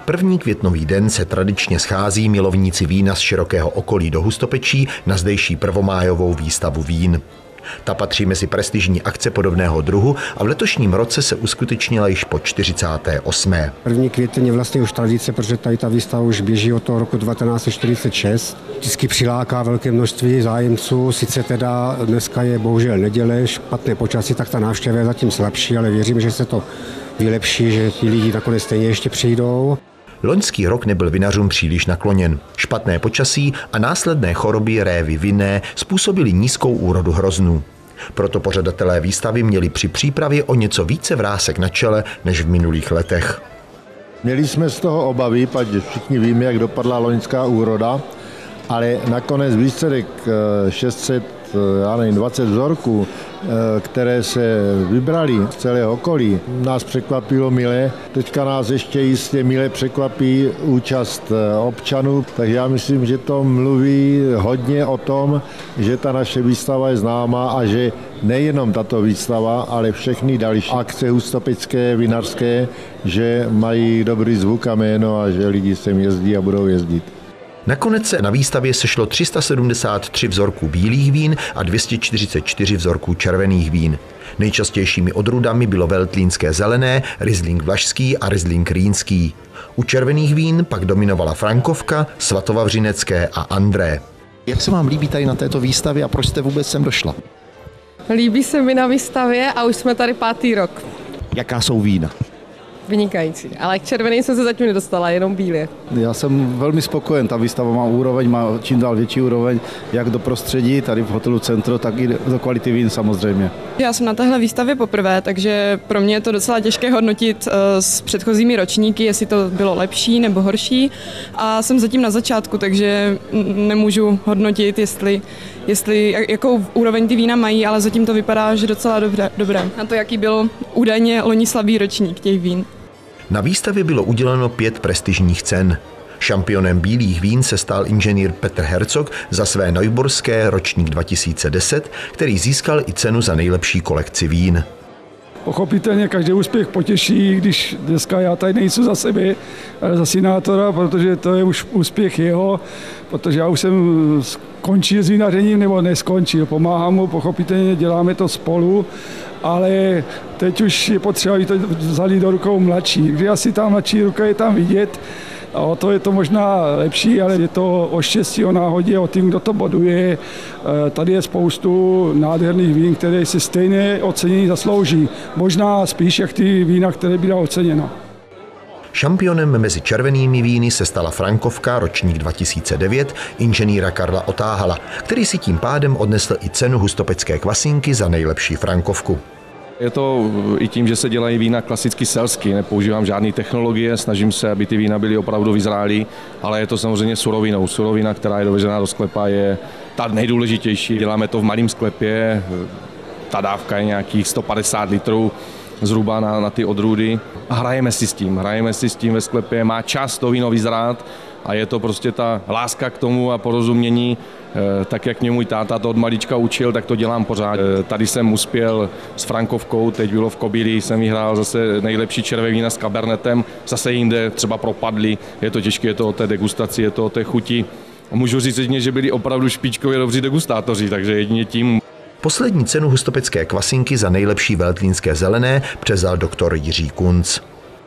První květnový den se tradičně schází milovníci vína z širokého okolí do Hustopečí na zdejší prvomájovou výstavu vín. Ta patří mezi prestižní akce podobného druhu a v letošním roce se uskutečnila již po 48. První květen je vlastně už tradice, protože tady ta výstava už běží od toho roku 1946. Vždycky přiláká velké množství zájemců, sice teda dneska je bohužel neděle, špatné počasí, tak ta návštěva je zatím slabší, ale věřím, že se to vylepší, že ti lidi nakonec stejně ještě přijdou. Loňský rok nebyl vinařům příliš nakloněn. Špatné počasí a následné choroby révy vinné způsobily nízkou úrodu hroznů. Proto pořadatelé výstavy měli při přípravě o něco více vrásek na čele než v minulých letech. Měli jsme z toho obavy, protože všichni víme, jak dopadla loňská úroda, ale nakonec výsledek 620 vzorků, které se vybrali z celého okolí, nás překvapilo mile. Teďka nás ještě jistě mile překvapí účast občanů, takže já myslím, že to mluví hodně o tom, že ta naše výstava je známá a že nejenom tato výstava, ale všechny další akce hustopecké, vinařské, že mají dobrý zvuk a jméno a že lidi sem jezdí a budou jezdit. Nakonec se na výstavě sešlo 373 vzorků bílých vín a 244 vzorků červených vín. Nejčastějšími odrůdami bylo veltlínské zelené, Riesling vlašský a Riesling rýnský. U červených vín pak dominovala Frankovka, Svatovavřinecké a André. Jak se vám líbí tady na této výstavě a proč jste vůbec sem došla? Líbí se mi na výstavě a už jsme tady 5. rok. Jaká jsou vína? Vynikající, ale k červeným jsem se zatím nedostala, jenom bílé. Já jsem velmi spokojen, ta výstava má úroveň, má čím dál větší úroveň, jak do prostředí, tady v hotelu Centro, tak i do kvality vín samozřejmě. Já jsem na téhle výstavě poprvé, takže pro mě je to docela těžké hodnotit s předchozími ročníky, jestli to bylo lepší nebo horší. A jsem zatím na začátku, takže nemůžu hodnotit, jestli jakou úroveň ty vína mají, ale zatím to vypadá, že docela dobré. Na to, jaký byl údajně loni slabý ročník těch vín. Na výstavě bylo uděleno 5 prestižních cen. Šampionem bílých vín se stal inženýr Petr Herzog za své Neuborské ročník 2010, který získal i cenu za nejlepší kolekci vín. Pochopitelně každý úspěch potěší, když dneska já tady nejsem za sebe, ale za synátora, protože to je už úspěch jeho, protože já už jsem skončil s vinařením, nebo neskončil, pomáhám mu, pochopitelně děláme to spolu, ale teď už je potřeba, aby to vzali do rukou mladší. Když asi ta mladší ruka je tam vidět, a o to je to možná lepší, ale je to o štěstí, o náhodě, o tím, kdo to boduje. Tady je spoustu nádherných vín, které si stejné ocenění zaslouží. Možná spíš jak ty vína, které byla oceněna. Šampionem mezi červenými víny se stala Frankovka ročník 2009 inženýra Karla Otáhala, který si tím pádem odnesl i cenu hustopecké kvasinky za nejlepší Frankovku. Je to i tím, že se dělají vína klasicky selsky, nepoužívám žádné technologie, snažím se, aby ty vína byly opravdu vyzrálý, ale je to samozřejmě surovinou. Surovina, která je dovezená do sklepa, je ta nejdůležitější. Děláme to v malém sklepě, ta dávka je nějakých 150 litrů zhruba na ty odrůdy. A hrajeme si s tím ve sklepě, má čas to víno vyzrát a je to prostě ta láska k tomu a porozumění. Tak jak mě můj táta to od malička učil, tak to dělám pořád. Tady jsem uspěl s Frankovkou, teď bylo v Kobíli, jsem vyhrál zase nejlepší červené vína s Cabernetem, zase jinde třeba propadli, je to těžké, je to o té degustaci, je to o té chuti. Můžu říct jedině, že byli opravdu špičkově dobří degustátoři, takže jedině tím. Poslední cenu hustopecké kvasinky za nejlepší veltlínské zelené převzal doktor Jiří Kunc.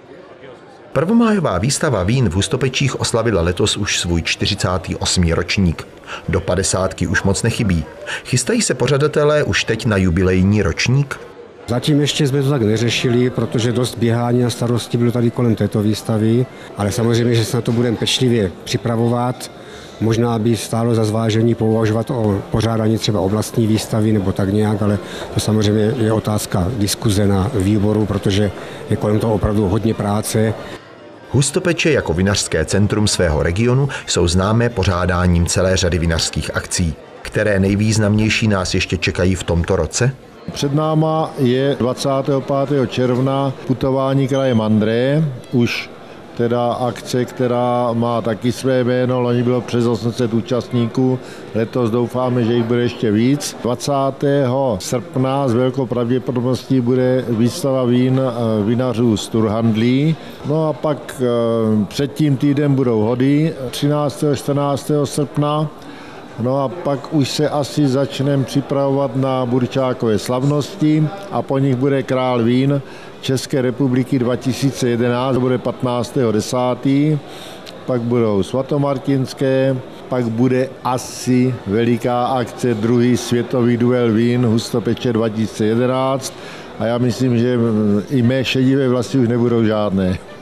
Prvomájová výstava vín v Hustopečích oslavila letos už svůj 48. ročník. Do 50 už moc nechybí. Chystají se pořadatelé už teď na jubilejní ročník? Zatím ještě jsme to tak neřešili, protože dost běhání a starosti bylo tady kolem této výstavy, ale samozřejmě, že se na to budeme pečlivě připravovat. Možná by stálo za zvážení pouvažovat o pořádání třeba oblastní výstavy nebo tak nějak, ale to samozřejmě je otázka diskuze na výboru, protože je kolem toho opravdu hodně práce. Hustopeče jako vinařské centrum svého regionu jsou známé pořádáním celé řady vinařských akcí. Které nejvýznamnější nás ještě čekají v tomto roce? Před náma je 25. června putování krajem André. Už teda akce, která má taky své jméno, loni bylo přes 800 účastníků, letos doufáme, že jich bude ještě víc. 20. srpna s velkou pravděpodobností bude výstava vín vinařů z Turhandlí. No a pak před tím týdnem budou hody 13. 14. srpna. No a pak už se asi začneme připravovat na Burčákové slavnosti a po nich bude Král vín České republiky 2011, bude 15.10. Pak budou svatomartinské, pak bude asi veliká akce druhý světový duel vín Hustopeče 2011 a já myslím, že i mé šedivé vlasy už nebudou žádné.